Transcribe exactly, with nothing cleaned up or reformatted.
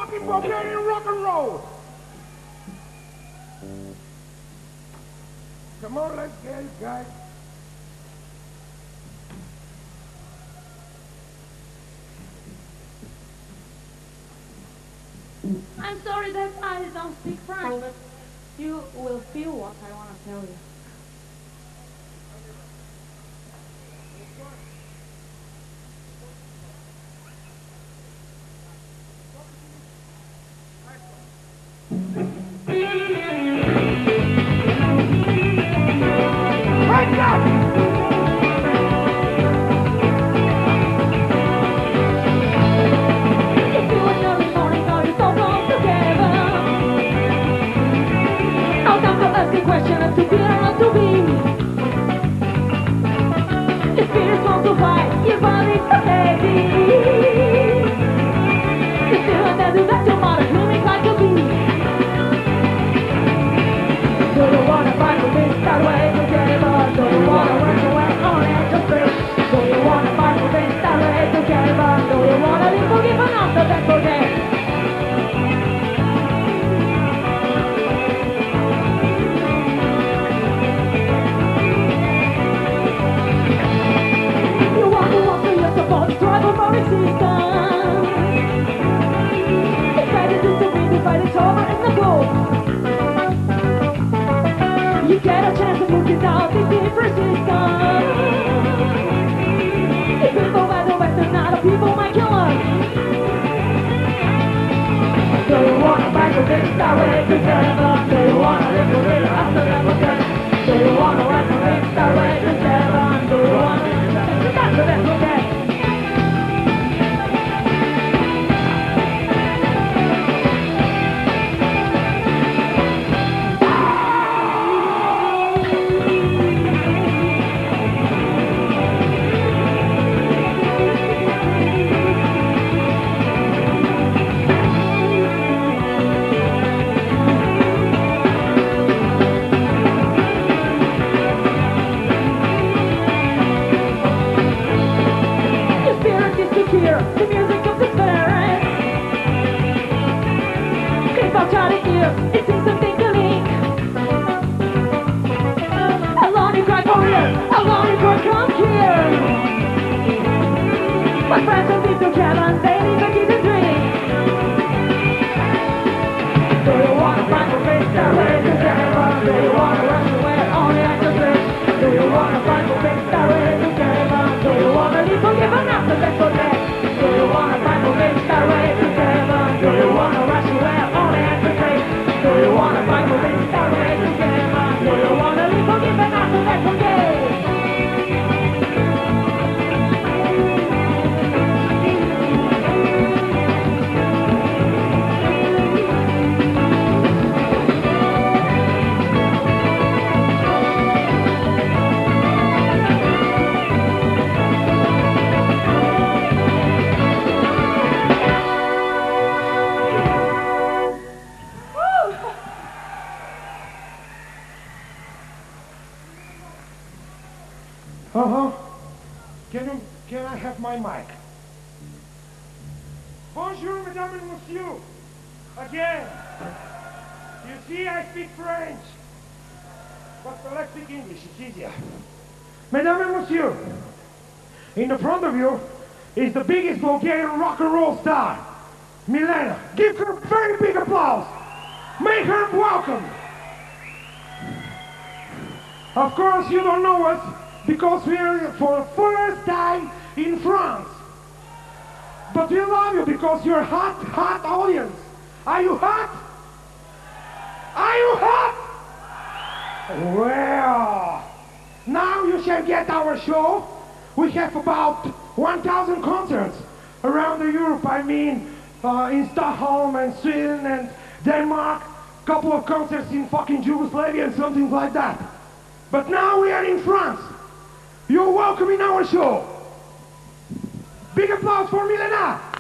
fucking Bulgarian rock and roll. Come on, let's get it, guys. I'm sorry that I don't speak French, but you will feel what I want to tell you. Right now! Question of to be or not to be. Your spirit wants to fight, your body's so heavy. You feel that you got your mother blooming like a bee. Do you wanna fight for this that way to get it on? Do you wanna work your way on it to free? Do you wanna fight for this that way to get it on? Do you wanna live forgiven after that forget? Struggle for existence. It's better to submit to fight it over in the goal. You get a chance to move it out, this is resistance. If people by the Western, not a people might kill us. Do you wanna fight for this that way to get up? Do you wanna live for it after that forget? Do you wanna fight for this that way to get up? Do you wanna live for it after that forget? The music of the spirit. If I try to hear, it seems to think a link. A lonely cry for here, a lonely cry come here. My friends don't need to care and they need to eat and drink. Do you wanna find a face that way to get around? Do you wanna rush away only at the bridge? Do you wanna find a face that way to get around? Do you wanna be forgiven after that forget? Do you wanna find a way that way to heaven? Do you wanna rush away only at the grave? Do you wanna find a way that way to heaven? Do you wanna live forgiven after that forget? Uh-huh. Can you, can I have my mic? Bonjour, mesdames et messieurs. Again. You see, I speak French. But let's speak English, it's easier. Mesdames et messieurs, in the front of you is the biggest Bulgarian rock and roll star, Milena. Give her a very big applause. Make her welcome. Of course, you don't know us, because we are for the first time in France. But we love you because you're a hot, hot audience. Are you hot? Are you hot? Well, now you shall get our show. We have about one thousand concerts around Europe. I mean, uh, in Stockholm and Sweden and Denmark. Couple of concerts in fucking Yugoslavia and something like that. But now we are in France. You're welcome in our show. Big applause for Milena.